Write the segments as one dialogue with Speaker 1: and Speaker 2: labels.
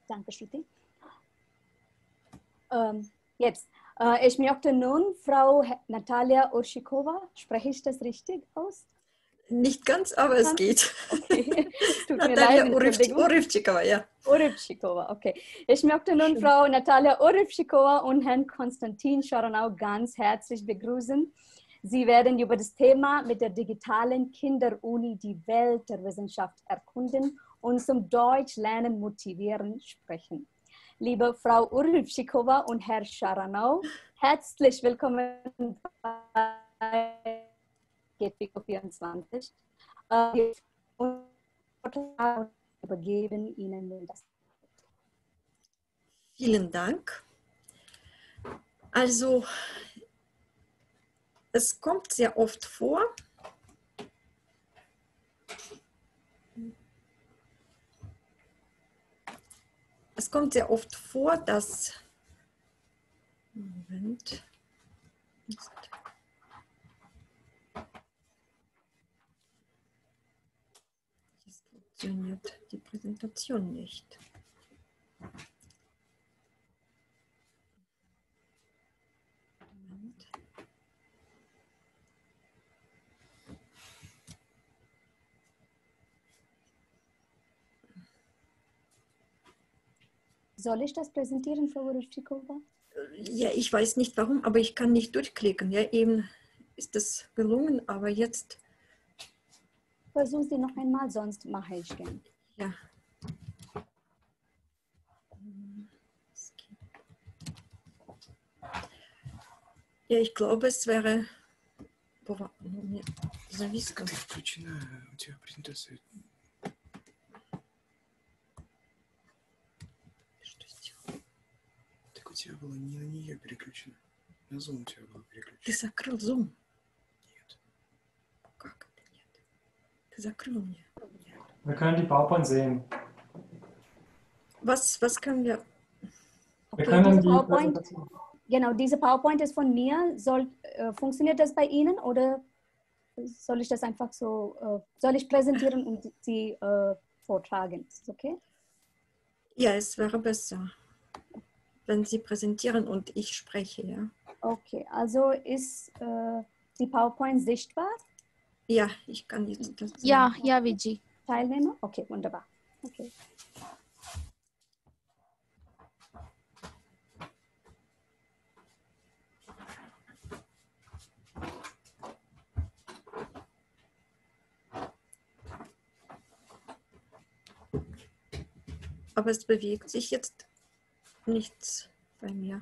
Speaker 1: Danke, Shruti. Jetzt, ich möchte nun Frau Natalia Orshikova, spreche ich das richtig aus?
Speaker 2: Nicht ganz, aber es geht.
Speaker 1: Okay, es tut mir
Speaker 2: Natalia
Speaker 1: leid, Entschuldigung.
Speaker 2: Orivchikova, ja.
Speaker 1: Orivchikova, okay. Ich möchte nun Frau Natalia Orivchikova und Herrn Konstantin Scharanau ganz herzlich begrüßen. Sie werden über das Thema mit der digitalen Kinderuni die Welt der Wissenschaft erkunden und zum Deutschlernen motivieren sprechen. Liebe Frau Orivchikova und Herr Scharanau, herzlich willkommen bei GetPico 24. Wir übergeben Ihnen das.
Speaker 2: Vielen Dank. Also, es kommt sehr oft vor, dass Moment, jetzt funktioniert die Präsentation nicht. Moment.
Speaker 1: Soll ich das präsentieren, Frau Orivchikova?
Speaker 2: Ja, ich weiß nicht warum, aber ich kann nicht durchklicken. Ja, eben ist es gelungen, aber jetzt...
Speaker 1: Versuchen Sie noch einmal, sonst mache ich gern.
Speaker 2: Ja. Ja, ich glaube, es wäre... Зависка.
Speaker 3: Ты включена, у тебя презентация.
Speaker 2: Что сделал?
Speaker 3: Так у тебя было не на нее переключено. На Zoom у тебя было переключено.
Speaker 2: Ты закрыл Zoom?
Speaker 3: Нет.
Speaker 2: Как это нет? Ты закрыл мне.
Speaker 4: Wir können die PowerPoint sehen.
Speaker 2: Was können wir...
Speaker 4: Wir
Speaker 1: Okay,
Speaker 4: können
Speaker 1: diese
Speaker 4: die
Speaker 1: PowerPoint,
Speaker 4: Präsentation.
Speaker 1: genau, diese PowerPoint ist von mir. Funktioniert das bei Ihnen oder soll ich das einfach so, soll ich präsentieren und Sie vortragen? Ist das okay?
Speaker 2: Ja, es wäre besser, wenn Sie präsentieren und ich spreche, ja.
Speaker 1: Okay, also ist die PowerPoint sichtbar?
Speaker 2: Ja, ich kann jetzt das sehen.
Speaker 5: Ja, ja, Viji.
Speaker 1: Teilnehmer? Okay, wunderbar. Okay.
Speaker 2: Aber es bewegt sich jetzt nichts bei mir.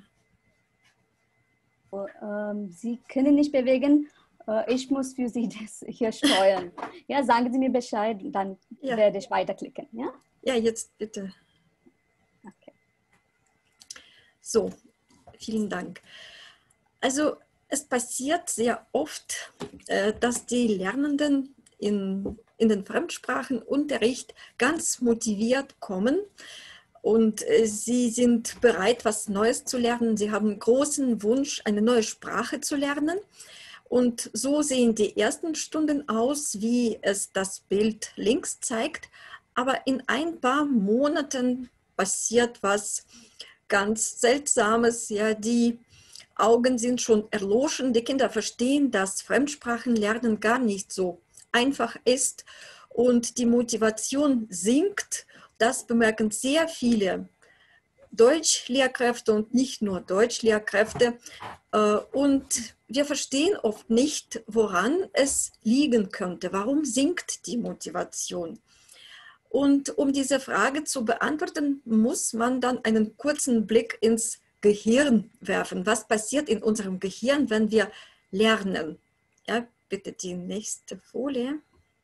Speaker 1: Sie können nicht bewegen. Ich muss für Sie das hier steuern. Ja, sagen Sie mir Bescheid, dann
Speaker 2: Ja.
Speaker 1: werde ich weiterklicken. Ja?
Speaker 2: Ja, jetzt bitte.
Speaker 1: Okay.
Speaker 2: So, vielen Dank. Also es passiert sehr oft, dass die Lernenden in den Fremdsprachenunterricht ganz motiviert kommen und sie sind bereit, was Neues zu lernen. Sie haben großen Wunsch, eine neue Sprache zu lernen. Und so sehen die ersten Stunden aus, wie es das Bild links zeigt. Aber in ein paar Monaten passiert was ganz Seltsames. Ja, die Augen sind schon erloschen. Die Kinder verstehen, dass Fremdsprachenlernen gar nicht so einfach ist. Und die Motivation sinkt. Das bemerken sehr viele Deutschlehrkräfte und nicht nur Deutschlehrkräfte. Und wir verstehen oft nicht, woran es liegen könnte. Warum sinkt die Motivation? Und um diese Frage zu beantworten, muss man dann einen kurzen Blick ins Gehirn werfen. Was passiert in unserem Gehirn, wenn wir lernen? Ja, bitte die nächste Folie.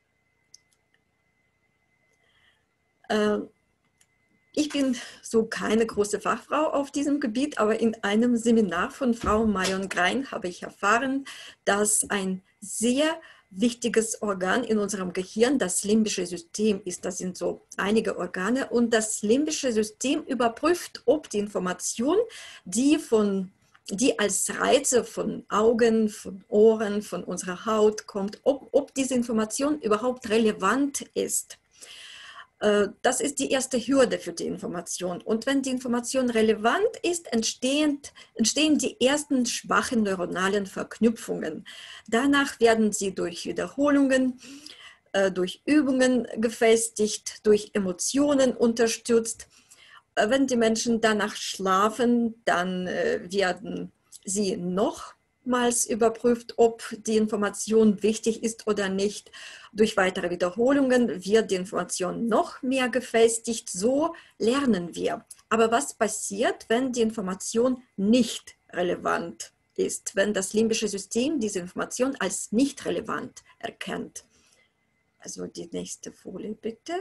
Speaker 2: Ich bin so keine große Fachfrau auf diesem Gebiet, aber in einem Seminar von Frau Mayon-Grein habe ich erfahren, dass ein sehr wichtiges Organ in unserem Gehirn das limbische System ist. Das sind so einige Organe und das limbische System überprüft, ob die Information, die als Reize von Augen, von Ohren, von unserer Haut kommt, ob diese Information überhaupt relevant ist. Das ist die erste Hürde für die Information. Und wenn die Information relevant ist, entstehen die ersten schwachen neuronalen Verknüpfungen. Danach werden sie durch Wiederholungen, durch Übungen gefestigt, durch Emotionen unterstützt. Wenn die Menschen danach schlafen, dann werden sie nochmals überprüft, ob die Information wichtig ist oder nicht. Durch weitere Wiederholungen wird die Information noch mehr gefestigt. So lernen wir. Aber was passiert, wenn die Information nicht relevant ist, wenn das limbische System diese Information als nicht relevant erkennt? Also die nächste Folie bitte.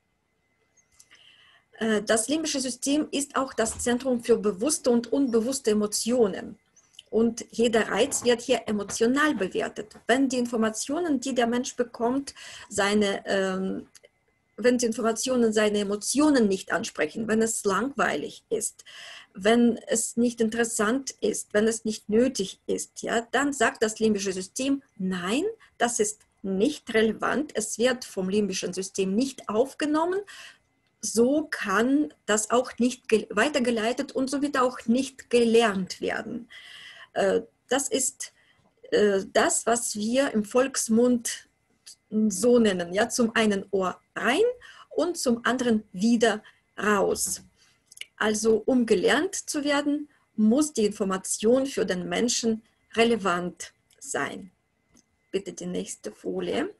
Speaker 2: Das limbische System ist auch das Zentrum für bewusste und unbewusste Emotionen. Und jeder Reiz wird hier emotional bewertet. Wenn die Informationen, die der Mensch bekommt, wenn die Informationen seine Emotionen nicht ansprechen, wenn es langweilig ist, wenn es nicht interessant ist, wenn es nicht nötig ist, ja, dann sagt das limbische System, nein, das ist nicht relevant, es wird vom limbischen System nicht aufgenommen, so kann das auch nicht weitergeleitet und so wird auch nicht gelernt werden. Das ist das, was wir im Volksmund so nennen, ja, zum einen Ohr rein und zum anderen wieder raus. Also um gelernt zu werden, muss die Information für den Menschen relevant sein. Bitte die nächste Folie.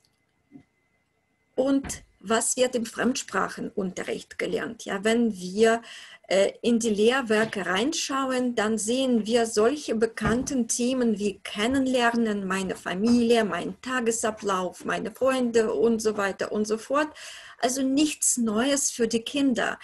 Speaker 2: Und was wird im Fremdsprachenunterricht gelernt? Ja, wenn wir in die Lehrwerke reinschauen, dann sehen wir solche bekannten Themen wie Kennenlernen, meine Familie, mein Tagesablauf, meine Freunde und so weiter und so fort. Also nichts Neues für die Kinder.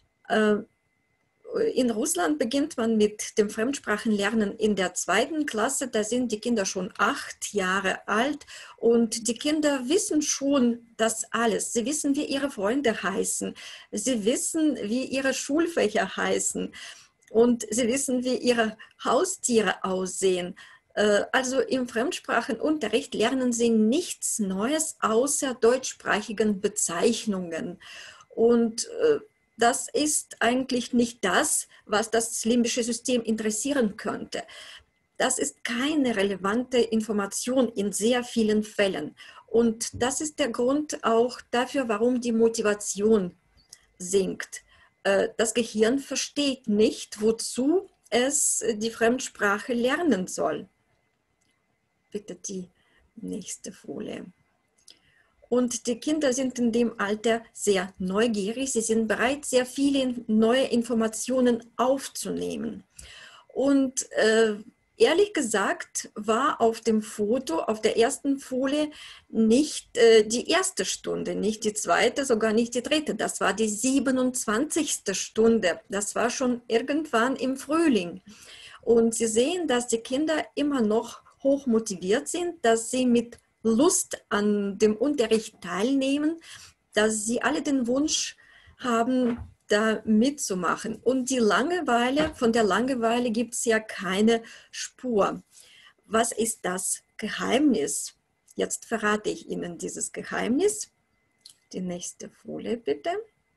Speaker 2: In Russland beginnt man mit dem Fremdsprachenlernen in der 2. Klasse. Da sind die Kinder schon 8 Jahre alt und die Kinder wissen schon das alles. Sie wissen, wie ihre Freunde heißen. Sie wissen, wie ihre Schulfächer heißen und sie wissen, wie ihre Haustiere aussehen. Also im Fremdsprachenunterricht lernen sie nichts Neues außer deutschsprachigen Bezeichnungen. Und das ist eigentlich nicht das, was das limbische System interessieren könnte. Das ist keine relevante Information in sehr vielen Fällen. Und das ist der Grund auch dafür, warum die Motivation sinkt. Das Gehirn versteht nicht, wozu es die Fremdsprache lernen soll. Bitte die nächste Folie. Und die Kinder sind in dem Alter sehr neugierig. Sie sind bereit, sehr viele neue Informationen aufzunehmen. Und ehrlich gesagt war auf dem Foto, auf der ersten Folie, nicht die erste Stunde, nicht die zweite, sogar nicht die dritte. Das war die 27. Stunde. Das war schon irgendwann im Frühling. Und Sie sehen, dass die Kinder immer noch hoch motiviert sind, dass sie mit Lust an dem Unterricht teilnehmen, dass sie alle den Wunsch haben, da mitzumachen. Und die Langeweile, von der Langeweile gibt es ja keine Spur. Was ist das Geheimnis? Jetzt verrate ich Ihnen dieses Geheimnis. Die nächste Folie bitte.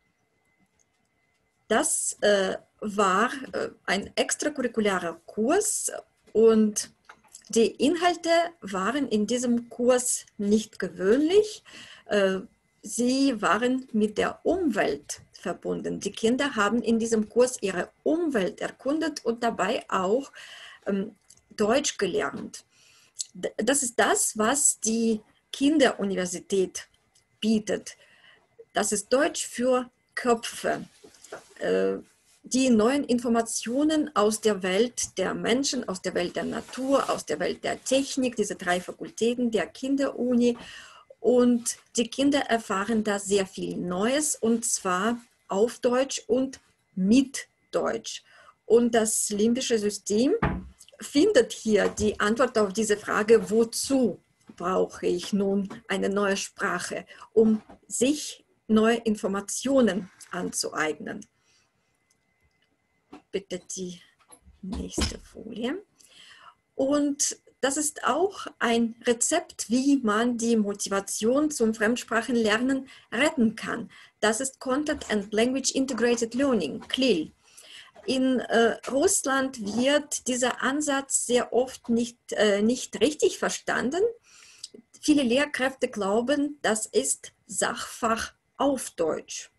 Speaker 2: Das war ein extracurricularer Kurs und die Inhalte waren in diesem Kurs nicht gewöhnlich. Sie waren mit der Umwelt verbunden. Die Kinder haben in diesem Kurs ihre Umwelt erkundet und dabei auch Deutsch gelernt. Das ist das, was die Kinderuniversität bietet. Das ist Deutsch für Köpfe. Die neuen Informationen aus der Welt der Menschen, aus der Welt der Natur, aus der Welt der Technik, diese 3 Fakultäten der Kinderuni. Und die Kinder erfahren da sehr viel Neues und zwar auf Deutsch und mit Deutsch. Und das limbische System findet hier die Antwort auf diese Frage, wozu brauche ich nun eine neue Sprache, um sich neue Informationen anzueignen. Bitte die nächste Folie. Und das ist auch ein Rezept, wie man die Motivation zum Fremdsprachenlernen retten kann. Das ist Content and Language Integrated Learning, CLIL. In Russland wird dieser Ansatz sehr oft nicht richtig verstanden. Viele Lehrkräfte glauben, das ist Sachfach auf Deutsch.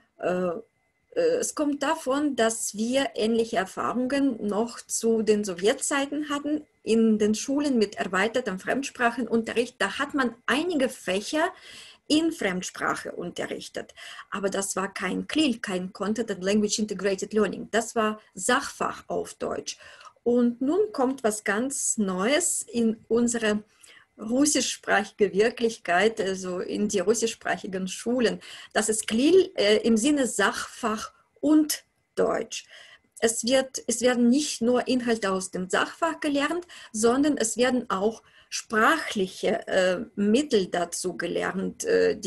Speaker 2: Es kommt davon, dass wir ähnliche Erfahrungen noch zu den Sowjetzeiten hatten in den Schulen mit erweitertem Fremdsprachenunterricht. Da hat man einige Fächer in Fremdsprache unterrichtet. Aber das war kein CLIL, kein Content and Language Integrated Learning. Das war Sachfach auf Deutsch. Und nun kommt was ganz Neues in unsere russischsprachige Wirklichkeit, also in die russischsprachigen Schulen. Das ist CLIL im Sinne Sachfach und Deutsch. Es werden nicht nur Inhalte aus dem Sachfach gelernt, sondern es werden auch sprachliche Mittel dazu gelernt, der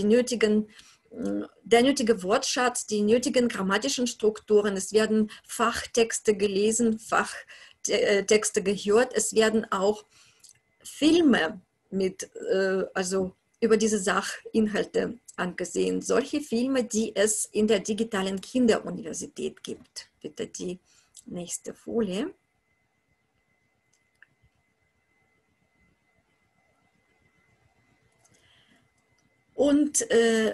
Speaker 2: nötige Wortschatz, die nötigen grammatischen Strukturen. Es werden Fachtexte gelesen, Fachtexte gehört. Es werden auch Filme also über diese Sachinhalte angesehen. Solche Filme, die es in der digitalen Kinderuniversität gibt. Bitte die nächste Folie. Und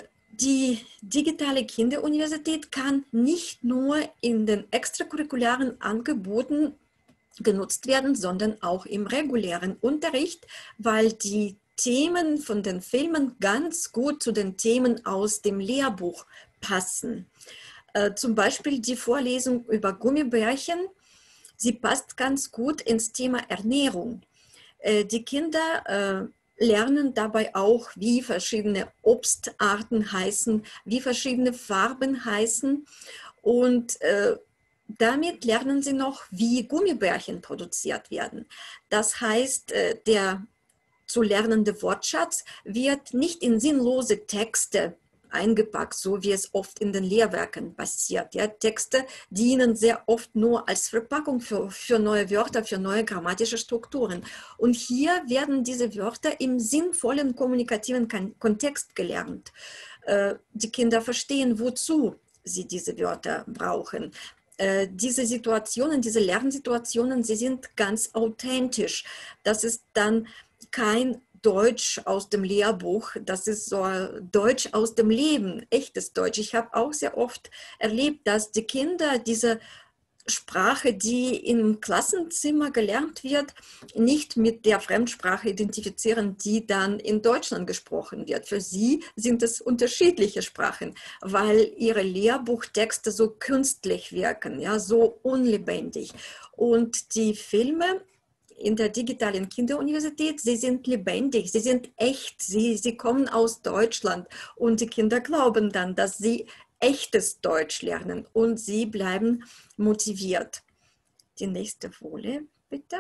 Speaker 2: die digitale Kinderuniversität kann nicht nur in den extracurricularen Angeboten genutzt werden, sondern auch im regulären Unterricht, weil die Themen von den Filmen ganz gut zu den Themen aus dem Lehrbuch passen. Zum Beispiel die Vorlesung über Gummibärchen, sie passt ganz gut ins Thema Ernährung. Die Kinder lernen dabei auch, wie verschiedene Obstarten heißen, wie verschiedene Farben heißen und damit lernen sie noch, wie Gummibärchen produziert werden. Das heißt, der zu lernende Wortschatz wird nicht in sinnlose Texte eingepackt, so wie es oft in den Lehrwerken passiert. Ja, Texte dienen sehr oft nur als Verpackung für neue Wörter, für neue grammatische Strukturen. Und hier werden diese Wörter im sinnvollen kommunikativen Kontext gelernt. Die Kinder verstehen, wozu sie diese Wörter brauchen. Diese Situationen, diese Lernsituationen, sie sind ganz authentisch. Das ist dann kein Deutsch aus dem Lehrbuch, das ist so Deutsch aus dem Leben, echtes Deutsch. Ich habe auch sehr oft erlebt, dass die Kinder diese Sprache, die im Klassenzimmer gelernt wird, nicht mit der Fremdsprache identifizieren, die dann in Deutschland gesprochen wird. Für sie sind es unterschiedliche Sprachen, weil ihre Lehrbuchtexte so künstlich wirken, ja, so unlebendig. Und die Filme in der digitalen Kinderuniversität, sie sind lebendig, sie sind echt, sie kommen aus Deutschland und die Kinder glauben dann, dass sie echtes Deutsch lernen und sie bleiben motiviert. Die nächste Folie, bitte.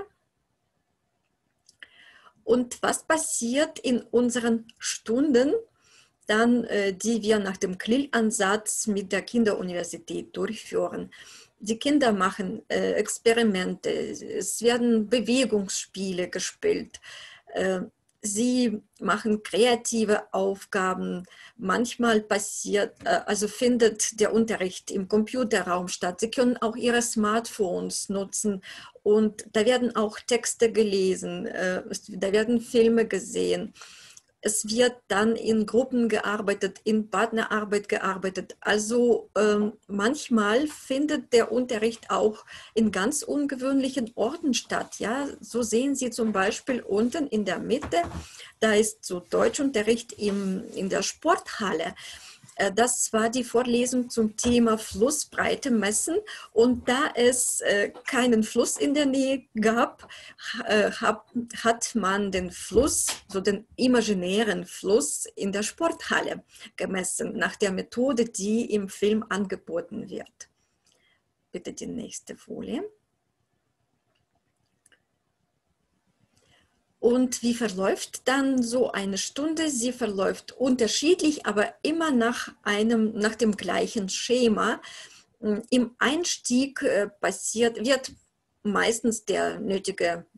Speaker 2: Und was passiert in unseren Stunden, dann, die wir nach dem CLIL-Ansatz mit der Kinderuniversität durchführen? Die Kinder machen Experimente, es werden Bewegungsspiele gespielt. Sie machen kreative Aufgaben. Manchmal findet der Unterricht im Computerraum statt. Sie können auch ihre Smartphones nutzen und da werden auch Texte gelesen, da werden Filme gesehen. Es wird dann in Gruppen gearbeitet, in Partnerarbeit gearbeitet. Also manchmal findet der Unterricht auch in ganz ungewöhnlichen Orten statt. Ja? So sehen Sie zum Beispiel unten in der Mitte, da ist so Deutschunterricht in der Sporthalle. Das war die Vorlesung zum Thema Flussbreite messen und da es keinen Fluss in der Nähe gab, hat man den Fluss, so den imaginären Fluss in der Sporthalle gemessen, nach der Methode, die im Film angeboten wird. Bitte die nächste Folie. Und wie verläuft dann so eine Stunde? Sie verläuft unterschiedlich, aber immer nach dem gleichen Schema. Im Einstieg wird meistens der nötige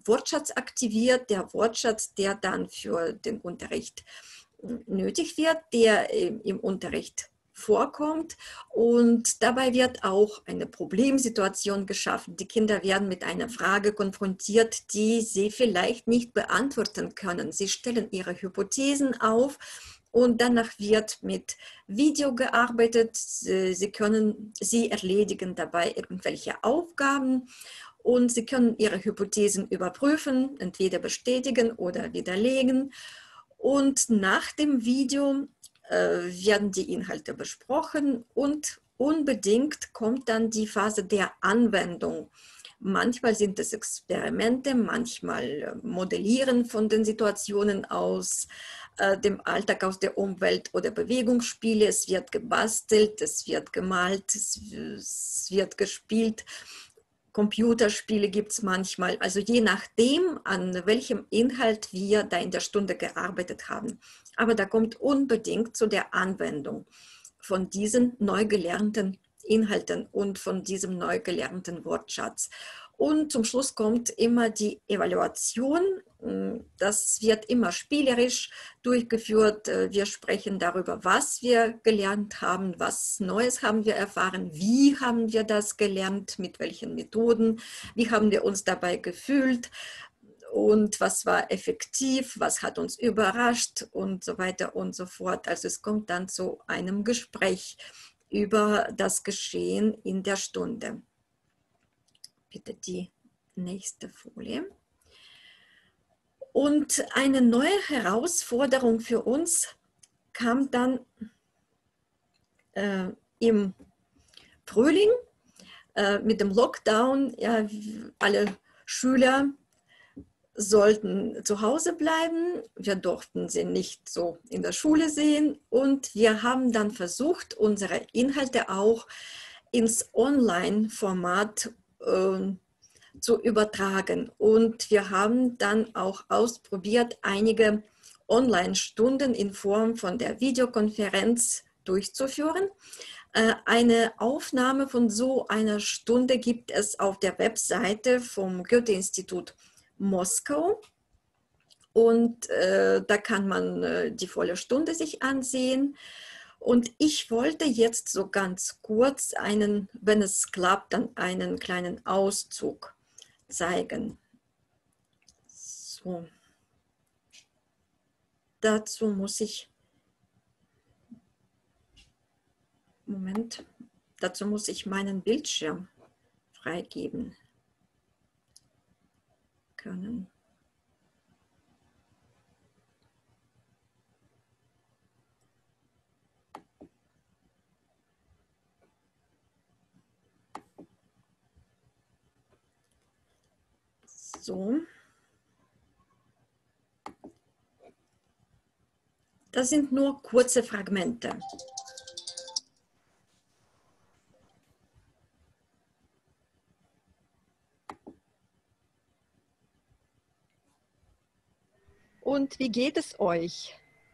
Speaker 2: Wortschatz aktiviert, der Wortschatz, der dann für den Unterricht nötig wird, der im Unterricht vorkommt, und dabei wird auch eine Problemsituation geschaffen. Die Kinder werden mit einer Frage konfrontiert, die sie vielleicht nicht beantworten können. Sie stellen ihre Hypothesen auf und danach wird mit Video gearbeitet. Sie erledigen dabei irgendwelche Aufgaben und sie können ihre Hypothesen überprüfen, entweder bestätigen oder widerlegen. Und nach dem Video werden die Inhalte besprochen und unbedingt kommt dann die Phase der Anwendung. Manchmal sind es Experimente, manchmal Modellieren von den Situationen aus dem Alltag, aus der Umwelt oder Bewegungsspiele. Es wird gebastelt, es wird gemalt, es wird gespielt. Computerspiele gibt es manchmal, also je nachdem, an welchem Inhalt wir da in der Stunde gearbeitet haben. Aber da kommt unbedingt zu der Anwendung von diesen neu gelernten Inhalten und von diesem neu gelernten Wortschatz. Und zum Schluss kommt immer die Evaluation. Das wird immer spielerisch durchgeführt. Wir sprechen darüber, was wir gelernt haben, was Neues haben wir erfahren, wie haben wir das gelernt, mit welchen Methoden, wie haben wir uns dabei gefühlt und was war effektiv, was hat uns überrascht und so weiter und so fort. Also es kommt dann zu einem Gespräch über das Geschehen in der Stunde. Bitte die nächste Folie. Und eine neue Herausforderung für uns kam dann im Frühling mit dem Lockdown. Ja, alle Schüler sollten zu Hause bleiben. Wir durften sie nicht so in der Schule sehen. Und wir haben dann versucht, unsere Inhalte auch ins Online-Format zu übertragen. Und wir haben dann auch ausprobiert, einige Online-Stunden in Form von der Videokonferenz durchzuführen. Eine Aufnahme von so einer Stunde gibt es auf der Webseite vom Goethe-Institut Moskau. Und da kann man die volle Stunde sich ansehen. Und ich wollte jetzt so ganz kurz wenn es klappt, dann einen kleinen Auszug zeigen. So. Dazu muss ich meinen Bildschirm freigeben können. So. Das sind nur kurze Fragmente.
Speaker 5: Und wie geht es euch?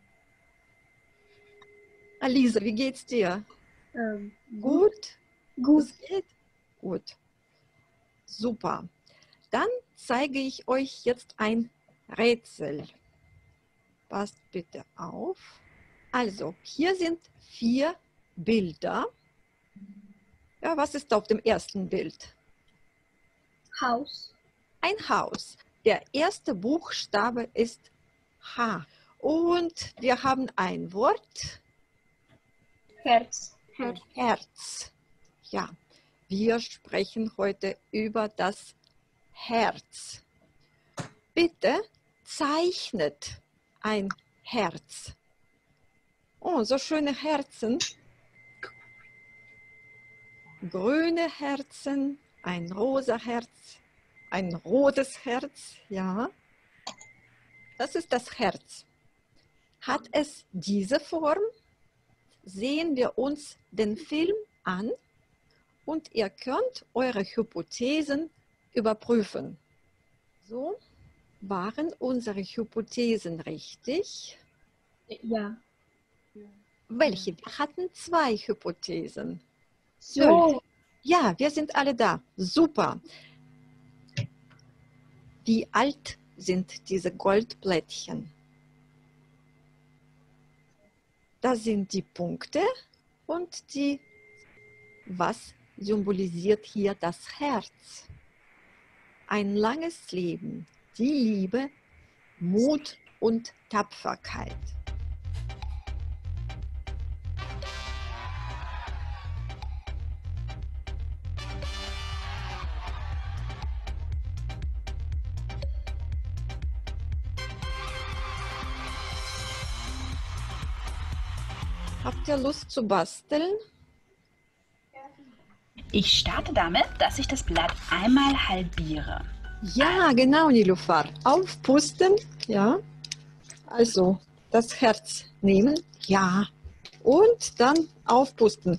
Speaker 5: Alisa, wie geht's dir? Gut?
Speaker 6: Gut.
Speaker 5: Es geht? Gut. Super. Dann zeige ich euch jetzt ein Rätsel. Passt bitte auf. Also, hier sind 4 Bilder. Ja, was ist auf dem ersten Bild?
Speaker 6: Haus.
Speaker 5: Ein Haus. Der erste Buchstabe ist H. Und wir haben ein Wort.
Speaker 6: Herz.
Speaker 5: Herz. Ja, wir sprechen heute über das Herz. Bitte zeichnet ein Herz. Oh, so schöne Herzen. Grüne Herzen, ein rosa Herz, ein rotes Herz, ja. Das ist das Herz. Hat es diese Form? Sehen wir uns den Film an und ihr könnt eure Hypothesen überprüfen. So, waren unsere Hypothesen richtig?
Speaker 6: Ja.
Speaker 5: Welche? Wir hatten 2 Hypothesen.
Speaker 6: So.
Speaker 5: Ja, wir sind alle da. Super. Wie alt sind diese Goldplättchen? Das sind die Punkte und was symbolisiert hier das Herz? Ein langes Leben, die Liebe, Mut und Tapferkeit. Habt ihr Lust zu basteln?
Speaker 7: Ich starte damit, dass ich das Blatt einmal halbiere.
Speaker 5: Ja, genau, Nilüfer. Aufpusten, ja. Also das Herz nehmen, ja. Und dann aufpusten.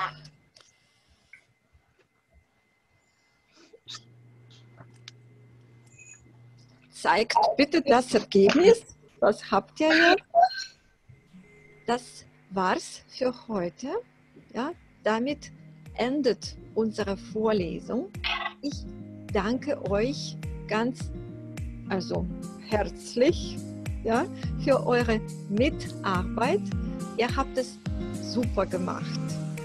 Speaker 5: Zeigt bitte das Ergebnis. Was habt ihr jetzt? Das war's für heute. Ja, damit endet unsere Vorlesung. Ich danke euch ganz, herzlich, ja, für eure Mitarbeit. Ihr habt es super gemacht.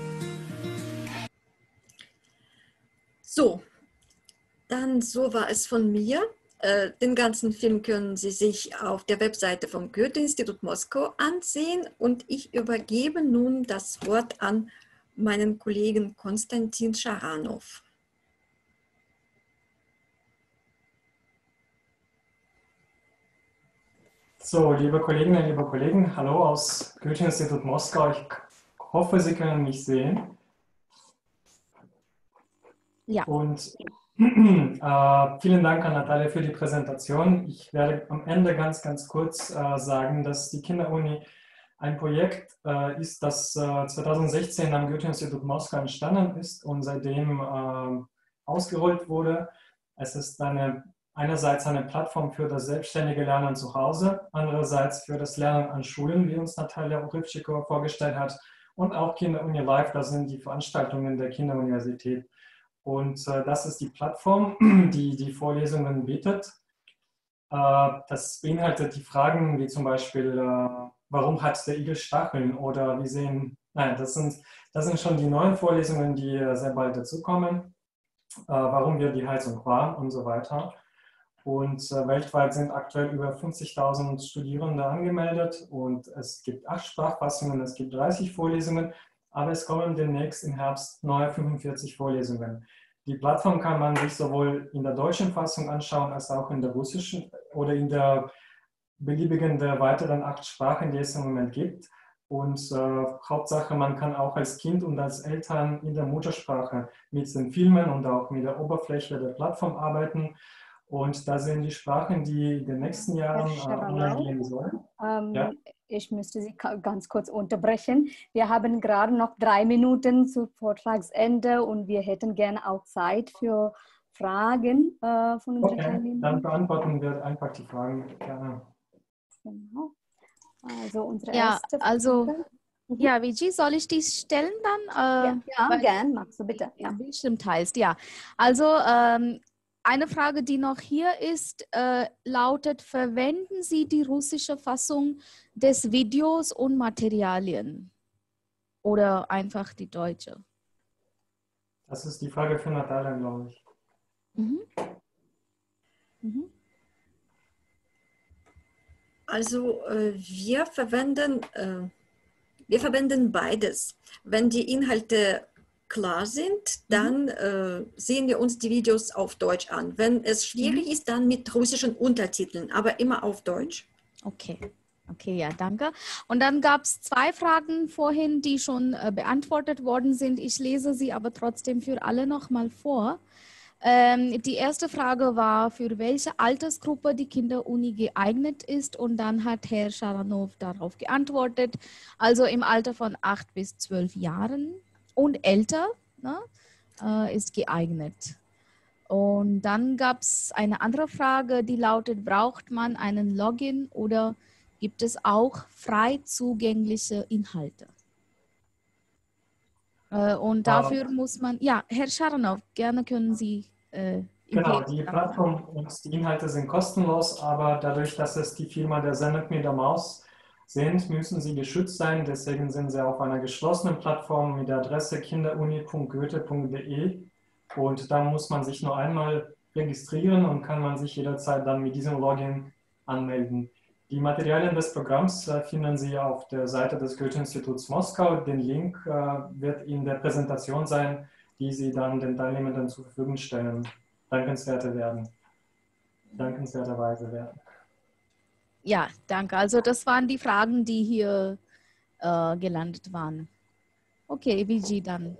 Speaker 2: So, dann so war es von mir. Den ganzen Film können Sie sich auf der Webseite vom Goethe-Institut Moskau ansehen und ich übergebe nun das Wort an meinen Kollegen Konstantin Scharanow.
Speaker 4: So, liebe Kolleginnen, liebe Kollegen, hallo aus Goethe-Institut Moskau. Ich hoffe, Sie können mich sehen.
Speaker 1: Ja.
Speaker 4: Und vielen Dank an Natalia für die Präsentation. Ich werde am Ende ganz kurz sagen, dass die Kinderuni ein Projekt ist, das 2016 am Goethe-Institut Moskau entstanden ist und seitdem ausgerollt wurde. Es ist einerseits eine Plattform für das selbstständige Lernen zu Hause, andererseits für das Lernen an Schulen, wie uns Natalia Orivchikova vorgestellt hat, und auch Kinderuni Live, das sind die Veranstaltungen der Kinderuniversität. Und das ist die Plattform, die die Vorlesungen bietet. Das beinhaltet die Fragen wie zum Beispiel, warum hat der Igel Stacheln? Oder wie sehen, nein, das sind schon die neuen Vorlesungen, die sehr bald dazukommen. Warum wird die Heizung warm und so weiter. Und weltweit sind aktuell über 50.000 Studierende angemeldet und es gibt 8 Sprachfassungen, es gibt 30 Vorlesungen. Aber es kommen demnächst im Herbst neue 45 Vorlesungen. Die Plattform kann man sich sowohl in der deutschen Fassung anschauen, als auch in der russischen oder in der beliebigen der weiteren 8 Sprachen, die es im Moment gibt. Und Hauptsache, man kann auch als Kind und als Eltern in der Muttersprache mit den Filmen und auch mit der Oberfläche der Plattform arbeiten. Und da sind die Sprachen, die in den nächsten Jahren online gehen sollen. Ja.
Speaker 1: Ich müsste Sie ganz kurz unterbrechen. Wir haben gerade noch 3 Minuten zu Vortragsende und wir hätten gerne auch Zeit für Fragen von unseren Teilnehmern.
Speaker 4: Dann beantworten wir einfach die Fragen gerne.
Speaker 1: Genau. Also unsere
Speaker 8: Ja,
Speaker 1: erste Frage.
Speaker 8: also, ja, Viji, soll ich die stellen dann?
Speaker 1: Ja, gern, magst du bitte. Ja.
Speaker 8: Bildschirm teilst, ja. Also, eine Frage, die noch hier ist, lautet, verwenden Sie die russische Fassung des Videos und Materialien oder einfach die deutsche?
Speaker 4: Das ist die Frage für Natalia, glaube ich.
Speaker 8: Mhm. Mhm.
Speaker 2: Also wir verwenden beides. Wenn die Inhalte klar sind, dann sehen wir uns die Videos auf Deutsch an. Wenn es schwierig ist, dann mit russischen Untertiteln, aber immer auf Deutsch.
Speaker 8: Okay. Okay, ja, danke. Und dann gab es 2 Fragen vorhin, die schon beantwortet worden sind. Ich lese sie aber trotzdem für alle nochmal vor. Die erste Frage war, für welche Altersgruppe die Kinderuni geeignet ist. Und dann hat Herr Scharanow darauf geantwortet, also im Alter von 8 bis 12 Jahren und älter, ne, ist geeignet. Und dann gab es eine andere Frage, die lautet, braucht man einen Login oder gibt es auch frei zugängliche Inhalte? Und dafür muss man, ja, Herr Scharanow, gerne können Sie
Speaker 4: Genau,
Speaker 8: geht.
Speaker 4: die Plattform und die Inhalte sind kostenlos, aber dadurch, dass es die Firma der Sendet mit der Maus sind, müssen sie geschützt sein. Deswegen sind sie auf einer geschlossenen Plattform mit der Adresse kinderuni.goethe.de und da muss man sich nur einmal registrieren und kann man sich jederzeit dann mit diesem Login anmelden. Die Materialien des Programms finden Sie auf der Seite des Goethe-Instituts Moskau. Den Link wird in der Präsentation sein, die Sie dann den Teilnehmenden zur Verfügung stellen. Dankenswerterweise werden.
Speaker 8: Ja, danke. Also das waren die Fragen, die hier gelandet waren. Okay, Viji dann.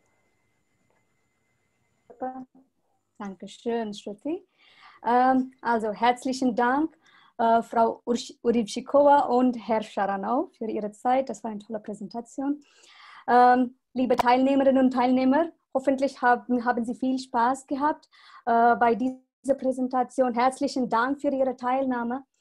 Speaker 1: Super. Dankeschön, Shruti. Also herzlichen Dank, Frau Urivshikova und Herr Sharanov für Ihre Zeit. Das war eine tolle Präsentation. Liebe Teilnehmerinnen und Teilnehmer, hoffentlich haben Sie viel Spaß gehabt bei dieser Präsentation. Herzlichen Dank für Ihre Teilnahme.